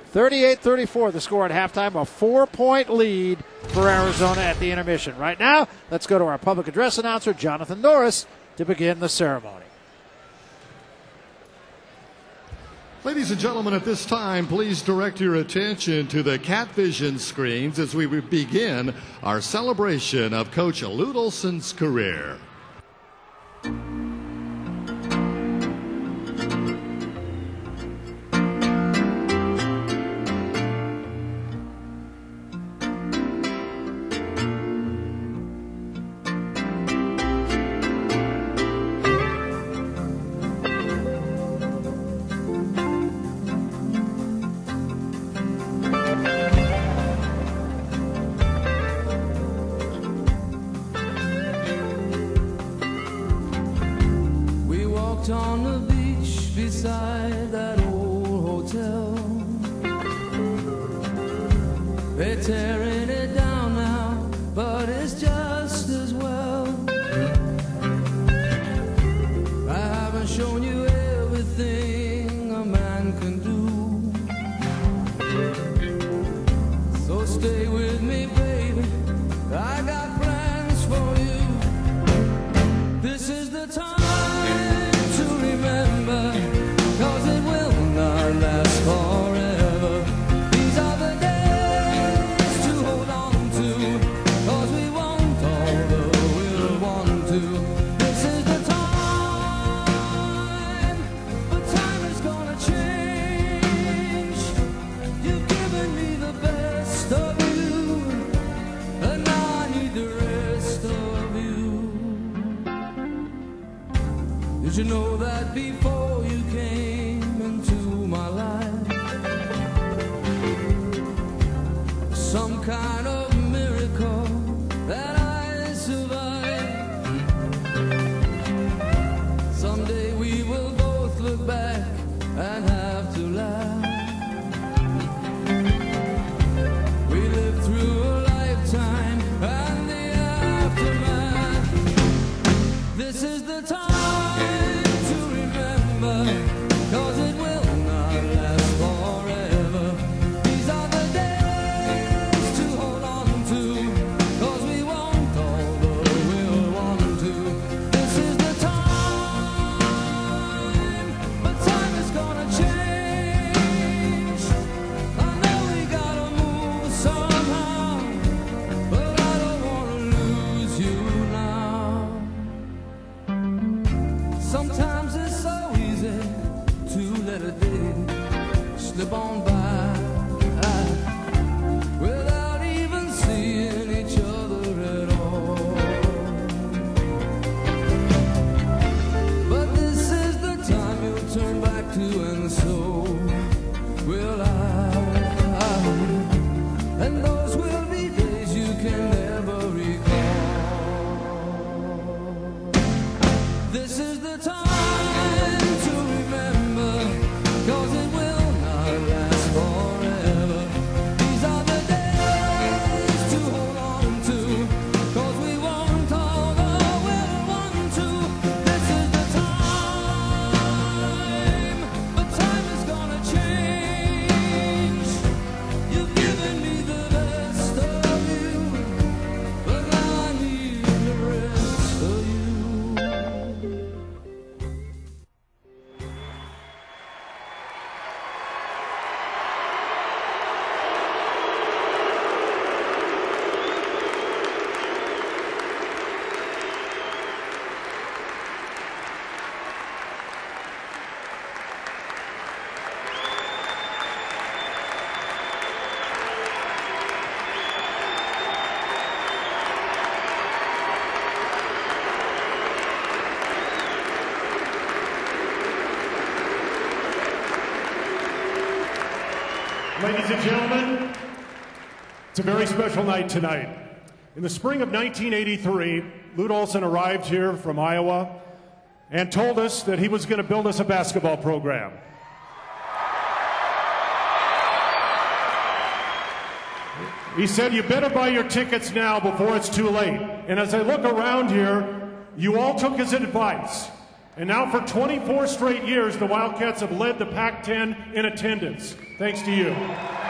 38-34 the score at halftime, a 4-point lead for Arizona at the intermission. Right now, let's go to our public address announcer, Jonathan Norris, to begin the ceremony. Ladies and gentlemen, at this time, please direct your attention to the Cat Vision screens as we begin our celebration of Coach Lute Olson's career. On the beach beside that old hotel, they're tearing it down now, but it's just as well. I haven't shown you everything a man can do, so stay with me, baby, I got plans for you. This is the time to remember, 'cause it will not last forever. These are the days to hold on to, 'cause we want all the we'll want to. This is the time, but time is gonna change. You've given me the best of you, and now I need the rest of you. Did you know that before you came into my life, some kind of miracle that I survived? Someday we will both look back and have to laugh. We lived through a lifetime and the aftermath. This is the time, 'cause it will not last forever. These are the days to hold on to, 'cause we want all the we'll want to. This is the time, but time is gonna change. I know we gotta move somehow, but I don't wanna lose you now. Sometimes it's so easy to let a day slip on by without even seeing each other at all. But this is the time you'll turn back to, and so will I. And those will be days you can never recall. This is the time to remember, 'cause it will not last forever. These are the days to hold on to, 'cause we want all the we'll want to. This is the time, but time is gonna change. You've given me the best of you, but now I need the rest of you. Ladies and gentlemen, it's a very special night tonight. In the spring of 1983, Lute Olson arrived here from Iowa and told us that he was going to build us a basketball program. He said, you better buy your tickets now before it's too late. And as I look around here, you all took his advice And now for 24 straight years, the Wildcats have led the Pac-10 in attendance, thanks to you.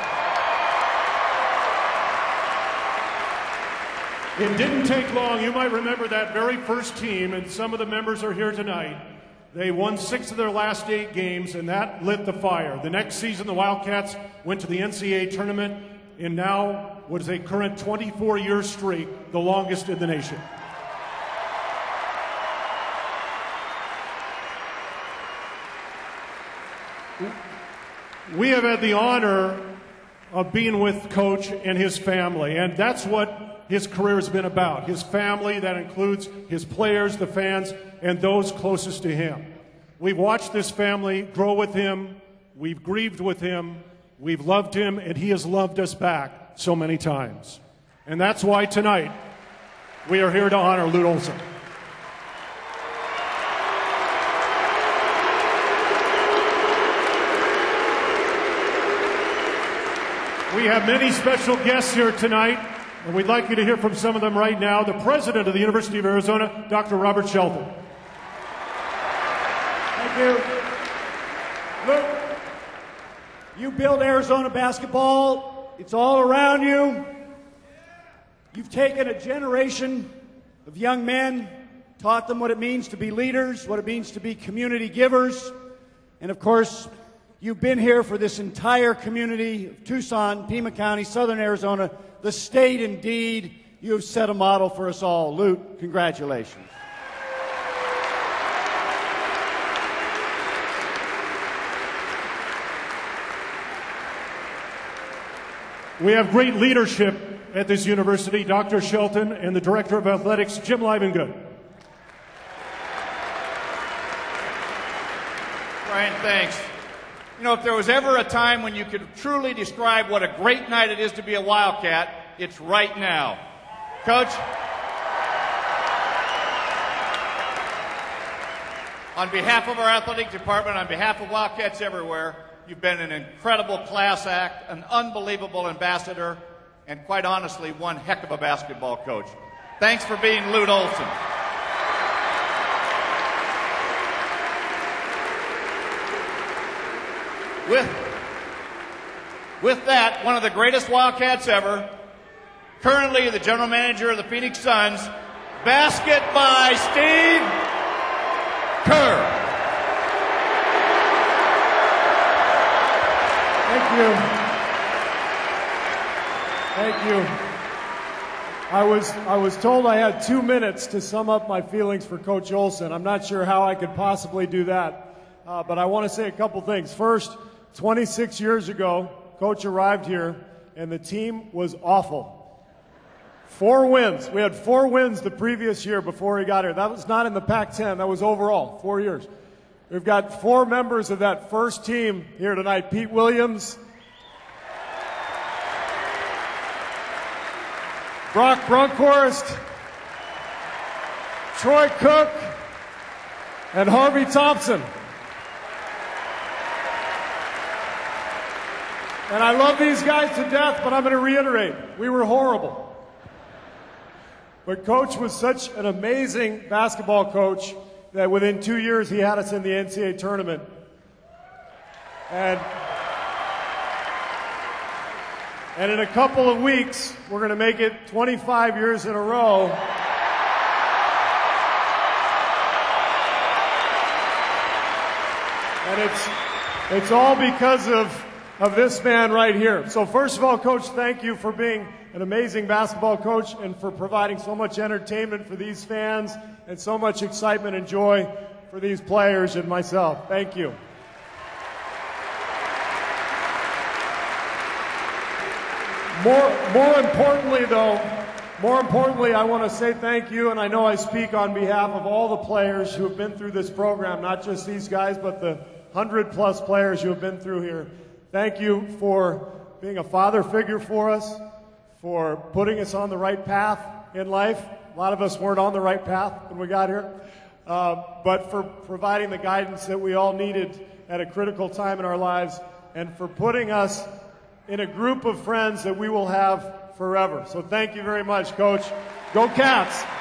It didn't take long. You might remember that very first team, and some of the members are here tonight. They won 6 of their last 8 games, and that lit the fire. The next season, the Wildcats went to the NCAA Tournament, and now what is a current 24-year streak, the longest in the nation. We have had the honor of being with Coach and his family, and that's what his career has been about. His family, that includes his players, the fans, and those closest to him. We've watched this family grow with him, we've grieved with him, we've loved him, and he has loved us back so many times. And that's why tonight we are here to honor Lute Olson. We have many special guests here tonight, and we'd like you to hear from some of them right now. The president of the University of Arizona, Dr. Robert Shelton. Thank you. Luke, you build Arizona basketball. It's all around you. You've taken a generation of young men, taught them what it means to be leaders, what it means to be community givers, and of course, you've been here for this entire community of Tucson, Pima County, Southern Arizona, the state indeed. You have set a model for us all. Lute, congratulations. We have great leadership at this university, Dr. Shelton and the Director of Athletics, Jim Livengood. Brian, thanks. You know, if there was ever a time when you could truly describe what a great night it is to be a Wildcat, it's right now. Coach, on behalf of our athletic department, on behalf of Wildcats everywhere, you've been an incredible class act, an unbelievable ambassador, and quite honestly, one heck of a basketball coach. Thanks for being Lute Olson. With that, one of the greatest Wildcats ever, currently the general manager of the Phoenix Suns, basket by Steve Kerr. Thank you. Thank you. I was told I had 2 minutes to sum up my feelings for Coach Olson. I'm not sure how I could possibly do that, but I want to say a couple things. First, 26 years ago, Coach arrived here, and the team was awful. 4 wins. We had 4 wins the previous year before he got here. That was not in the Pac-10. That was overall, 4 years. We've got 4 members of that first team here tonight. Pete Williams, Brock Brunkhorst, Troy Cook, and Harvey Thompson. And I love these guys to death, but I'm going to reiterate, we were horrible. But Coach was such an amazing basketball coach that within 2 years he had us in the NCAA Tournament. And in a couple of weeks, we're going to make it 25 years in a row. And it's all because of this man right here. So first of all, Coach, thank you for being an amazing basketball coach and for providing so much entertainment for these fans and so much excitement and joy for these players and myself. Thank you. More importantly, I want to say thank you, and I know I speak on behalf of all the players who have been through this program, not just these guys, but the 100+ players who have been through here. Thank you for being a father figure for us, for putting us on the right path in life. A lot of us weren't on the right path when we got here, but for providing the guidance that we all needed at a critical time in our lives, and for putting us in a group of friends that we will have forever. So thank you very much, Coach. Go Cats!